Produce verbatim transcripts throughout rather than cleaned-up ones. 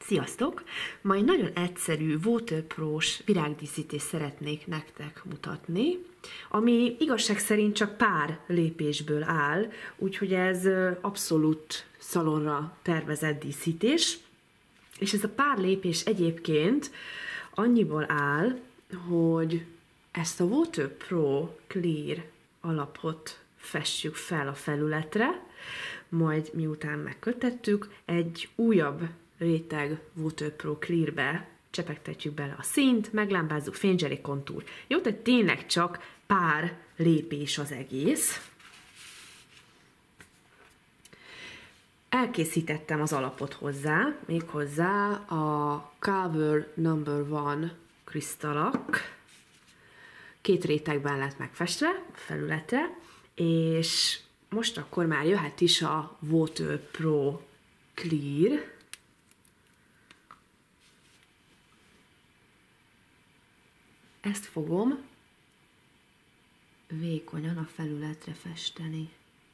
Sziasztok! Ma egy nagyon egyszerű waterprós virágdíszítést szeretnék nektek mutatni, ami igazság szerint csak pár lépésből áll, úgyhogy ez abszolút szalonra tervezett díszítés. És ez a pár lépés egyébként annyiból áll, hogy ezt a Waterpro Clear alapot festjük fel a felületre, majd miután megkötettük, egy újabb réteg Waterpro Clearbe csepegtetjük bele a színt, meglámpázzuk, fényzseli kontúr. Jó, tehát tényleg csak pár lépés az egész. Elkészítettem az alapot hozzá, méghozzá a Cover number one krisztallak. Két rétegben lett megfestve a felületre, és most akkor már jöhet is a Waterpro Clear. Ezt fogom vékonyan a felületre festeni.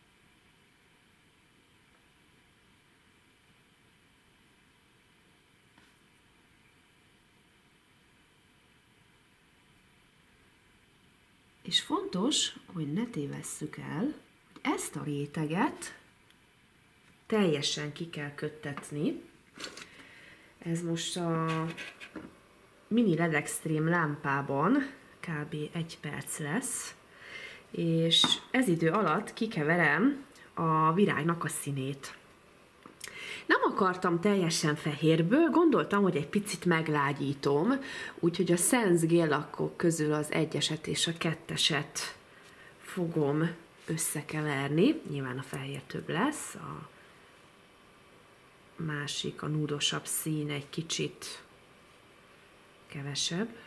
És fontos, hogy ne tévesszük el, hogy ezt a réteget teljesen ki kell köttetni. Ez most a mini led extreme lámpában kb. egy perc lesz, és ez idő alatt kikeverem a virágnak a színét. Nem akartam teljesen fehérből, gondoltam, hogy egy picit meglágyítom, úgyhogy a Sense géllakkok közül az egyeset és a ketteset fogom összekeverni. Nyilván a fehér több lesz, a másik, a núdosabb szín egy kicsit kevesebb.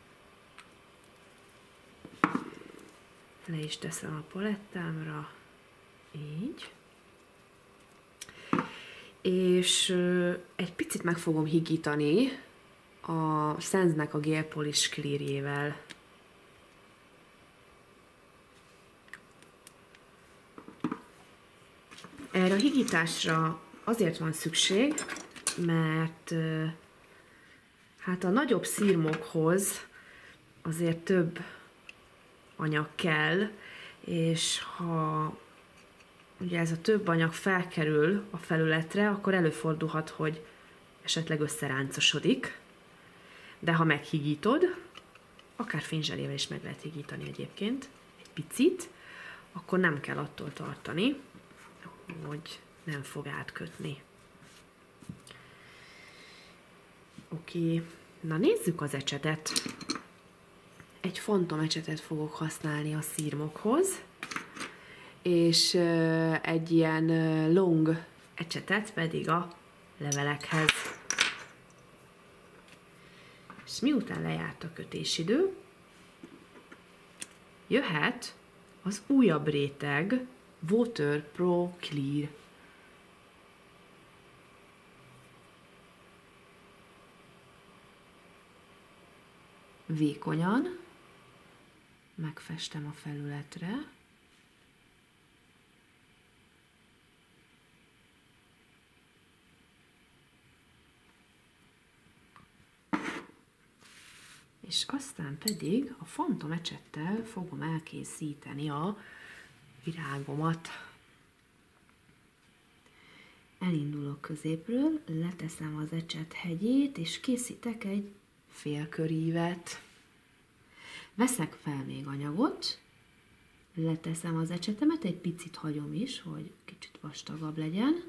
Le is teszem a palettámra, így. És egy picit meg fogom higítani a Sense-nek a Gel Polish Clearjével. Erre a higításra azért van szükség, mert hát a nagyobb szirmokhoz azért több anyag kell, és ha ugye ez a több anyag felkerül a felületre, akkor előfordulhat, hogy esetleg összeráncosodik, de ha meghigítod, akár fényzselével is meg lehet higítani egyébként, egy picit, akkor nem kell attól tartani, hogy nem fog átkötni. Oké, na nézzük az ecsetet. Egy fantom ecsetet fogok használni a szirmokhoz, és egy ilyen long ecsetet pedig a levelekhez. És miután lejárt a kötésidő, jöhet az újabb réteg Waterpro Clear. Vékonyan megfestem a felületre. És aztán pedig a fantom ecsettel fogom elkészíteni a virágomat. Elindulok középről, leteszem az ecset hegyét, és készítek egy félkörívet. Veszek fel még anyagot, leteszem az ecsetemet, egy picit hagyom is, hogy kicsit vastagabb legyen.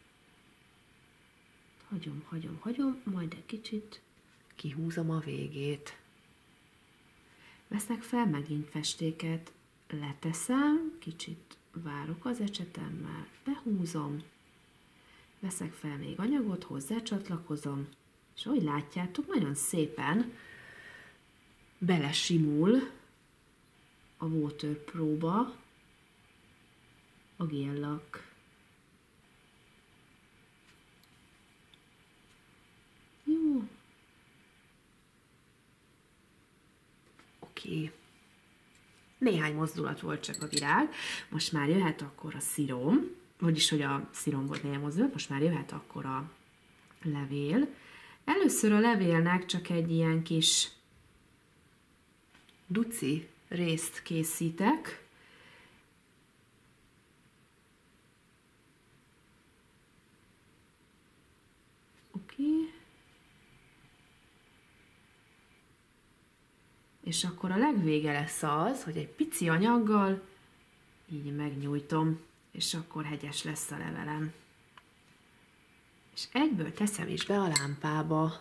Hagyom, hagyom, hagyom, majd egy kicsit kihúzom a végét. Veszek fel megint festéket, leteszem, kicsit várok az ecsetemmel, behúzom, veszek fel még anyagot, hozzácsatlakozom, és ahogy látjátok, nagyon szépen belesimul a Waterpro-ba a géllak. Jó. Oké. Néhány mozdulat volt csak a virág, most már jöhet akkor a szirom, vagyis hogy a szirom volt néhány mozdulat, most már jöhet akkor a levél. Először a levélnek csak egy ilyen kis duci részt készítek. Oké. Okay. És akkor a legvége lesz az, hogy egy pici anyaggal így megnyújtom, és akkor hegyes lesz a levelem. És egyből teszem is be a lámpába.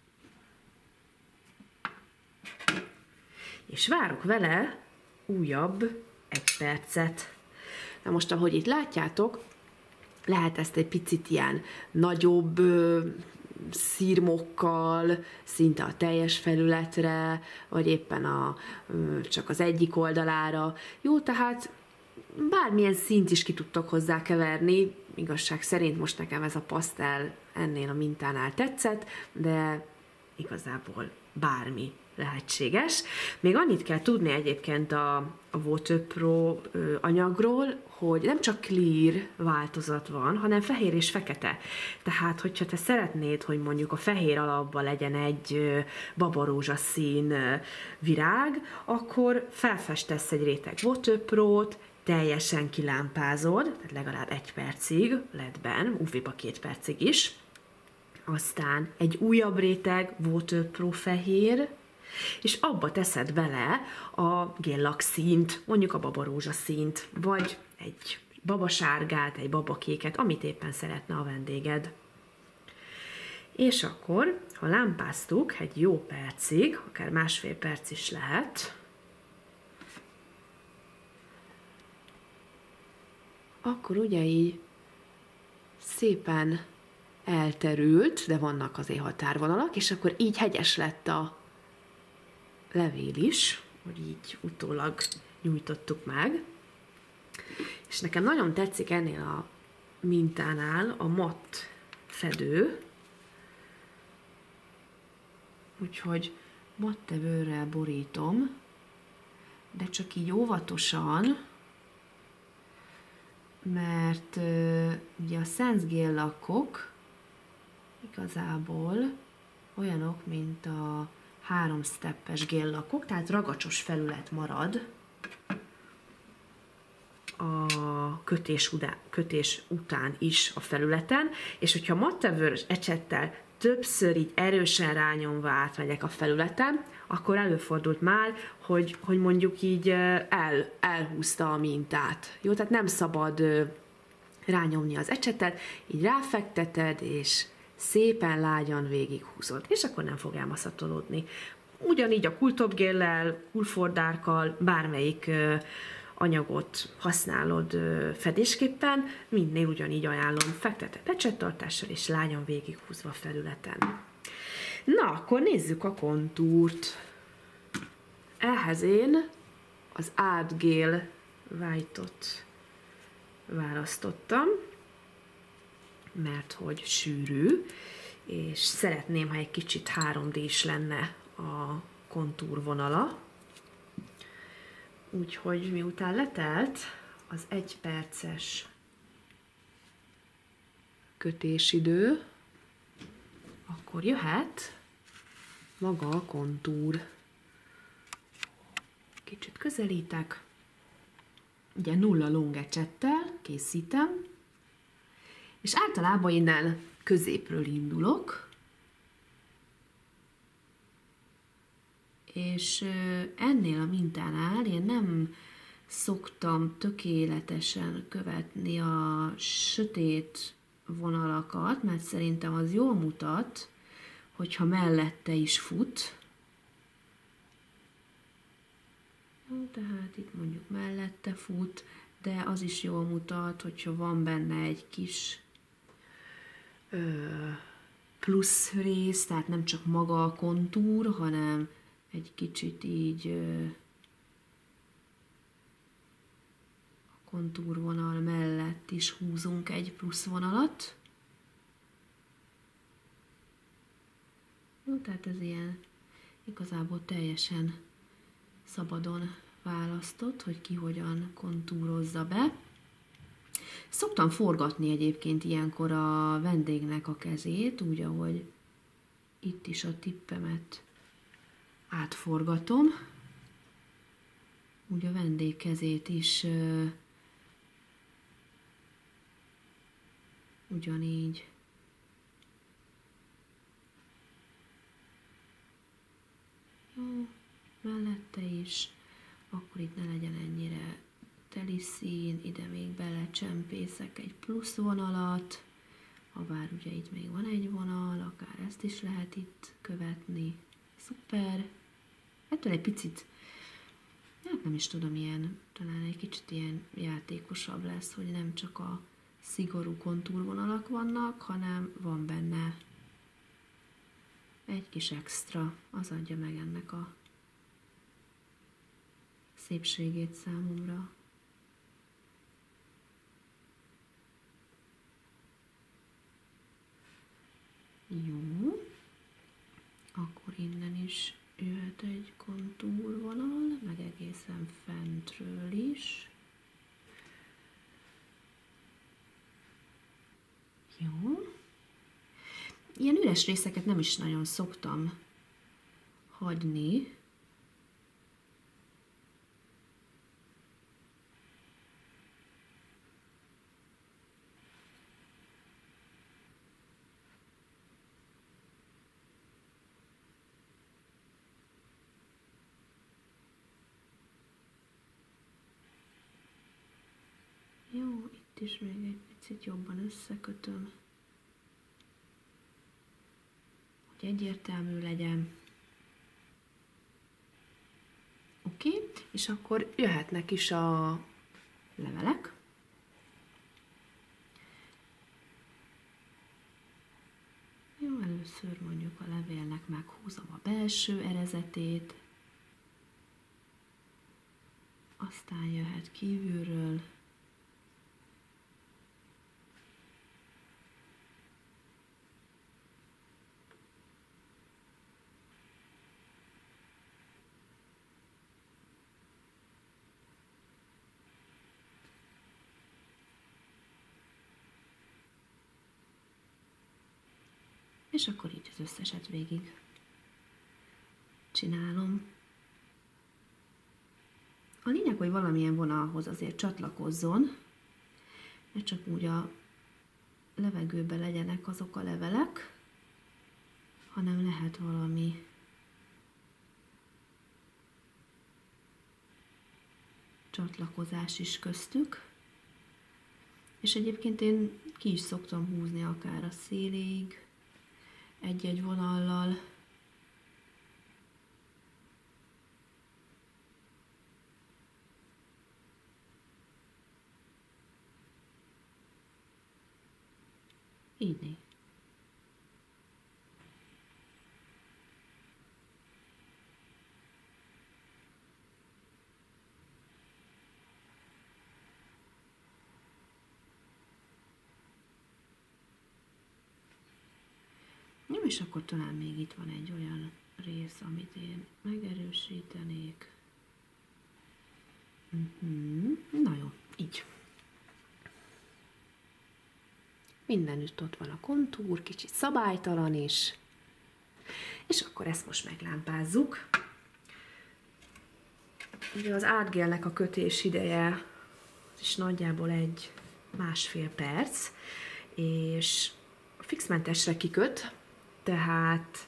És várok vele újabb egy percet. Na most, ahogy itt látjátok, lehet ezt egy picit ilyen nagyobb ö, szirmokkal, szinte a teljes felületre, vagy éppen a, ö, csak az egyik oldalára. Jó, tehát bármilyen színt is ki tudtok hozzá keverni, igazság szerint most nekem ez a pasztel ennél a mintánál tetszett, de igazából bármi lehetséges. Még annyit kell tudni egyébként a, a Waterpro anyagról, hogy nem csak clear változat van, hanem fehér és fekete. Tehát, hogyha te szeretnéd, hogy mondjuk a fehér alapban legyen egy babarózsaszín virág, akkor felfestesz egy réteg Waterpro-t, teljesen kilámpázod, tehát legalább egy percig ledben, ú vé-ba két percig is. Aztán egy újabb réteg Waterpro fehér, és abba teszed bele a géllak színt, mondjuk a babarózsaszínt, vagy egy babasárgát, egy babakéket, amit éppen szeretne a vendéged. És akkor, ha lámpáztuk egy jó percig, akár másfél perc is lehet, akkor ugye így szépen elterült, de vannak azért határvonalak, és akkor így hegyes lett a levél is, hogy így utólag nyújtottuk meg. És nekem nagyon tetszik ennél a mintánál a matt fedő, úgyhogy mattevőrrel borítom, de csak így óvatosan, mert uh, ugye a Sense géllakok igazából olyanok, mint a három steppes géllakok, tehát ragacsos felület marad a kötés, udá, kötés után is a felületen, és hogyha mattevőrös ecsettel többször így erősen rányomva átmegyek a felületen, akkor előfordult már, hogy, hogy mondjuk így el, elhúzta a mintát. Jó, tehát nem szabad rányomni az ecsetet, így ráfekteted, és szépen lágyan végighúzod, és akkor nem fog elmaszatolódni. Ugyanígy a kultopgéllel, kulfordárkkal, bármelyik anyagot használod fedésképpen, mindnél ugyanígy ajánlom fektetett ecsettartással és lágyan végighúzva a felületen. Na, akkor nézzük a kontúrt. Ehhez én az Art Gel White-ot választottam, mert hogy sűrű, és szeretném, ha egy kicsit három dés lenne a kontúrvonala. Úgyhogy miután letelt az egy perces kötésidő, akkor jöhet maga a kontúr. Kicsit közelítek. Ugye nulla long ecsettel készítem, és általában innen középről indulok, és ennél a mintánál én nem szoktam tökéletesen követni a sötét vonalakat, mert szerintem az jól mutat, hogyha mellette is fut. Jó, tehát itt mondjuk mellette fut, de az is jól mutat, hogyha van benne egy kis ö, plusz rész, tehát nem csak maga a kontúr, hanem egy kicsit így ö, a kontúrvonal mellett is húzunk egy plusz vonalat. Jó, tehát ez ilyen igazából teljesen szabadon választott, hogy ki hogyan kontúrozza be. Szoktam forgatni egyébként ilyenkor a vendégnek a kezét, úgy, ahogy itt is a tippemet átforgatom. Úgy a vendég kezét is uh, ugyanígy. Jó, mellette is, akkor itt ne legyen ennyire teli szín, ide még belecsempészek egy plusz vonalat, habár ugye itt még van egy vonal, akár ezt is lehet itt követni. Szuper! Ettől egy picit, hát nem is tudom, ilyen, talán egy kicsit ilyen játékosabb lesz, hogy nem csak a szigorú kontúrvonalak vannak, hanem van benne egy kis extra, az adja meg ennek a szépségét számomra. Jó, akkor innen is jöhet egy kontúrvonal, meg egészen fentről is. Jó. Ilyen üres részeket nem is nagyon szoktam hagyni. Jó, itt is még egy picit jobban összekötöm, hogy egyértelmű legyen. Oké, okay. És akkor jöhetnek is a levelek. Jó, először mondjuk a levélnek meghúzom a belső erezetét, aztán jöhet kívülről. És akkor így az összeset végig csinálom. A lényeg, hogy valamilyen vonalhoz azért csatlakozzon, ne csak úgy a levegőben legyenek azok a levelek, hanem lehet valami csatlakozás is köztük. És egyébként én ki is szoktam húzni akár a széléig, egy-egy vonallal. Így né. Jó, és akkor talán még itt van egy olyan rész, amit én megerősítenék. Uh-huh. Na jó, így. Mindenütt ott van a kontúr, kicsit szabálytalan is. És akkor ezt most meglámpázzuk. Ugye az átgélnek a kötés ideje is nagyjából egy másfél perc, és fixmentesre kiköt, tehát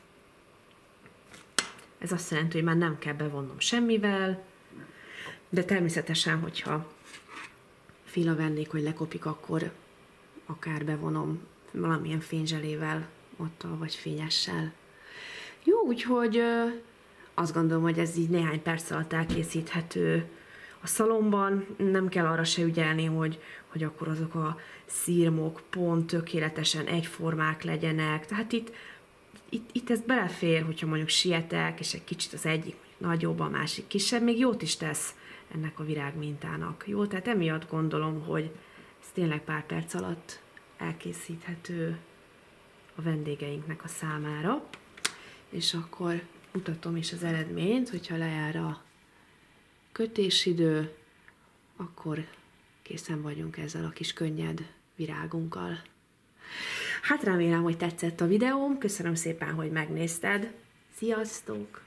ez azt jelenti, hogy már nem kell bevonnom semmivel, de természetesen, hogyha fila vennék, hogy lekopik, akkor akár bevonom valamilyen fényzselével, ottal vagy fényessel. Jó, úgyhogy azt gondolom, hogy ez így néhány perc alatt elkészíthető a szalomban. Nem kell arra se ügyelni, hogy, hogy akkor azok a szirmok pont tökéletesen egyformák legyenek. Tehát itt, itt, itt ez belefér, hogyha mondjuk sietek, és egy kicsit az egyik nagyobb, a másik kisebb, még jót is tesz ennek a virágmintának. Jó, tehát emiatt gondolom, hogy ez tényleg pár perc alatt elkészíthető a vendégeinknek a számára. És akkor mutatom is az eredményt, hogyha lejár a kötésidő, akkor készen vagyunk ezzel a kis könnyed virágunkkal. Hát remélem, hogy tetszett a videóm, köszönöm szépen, hogy megnézted. Sziasztok!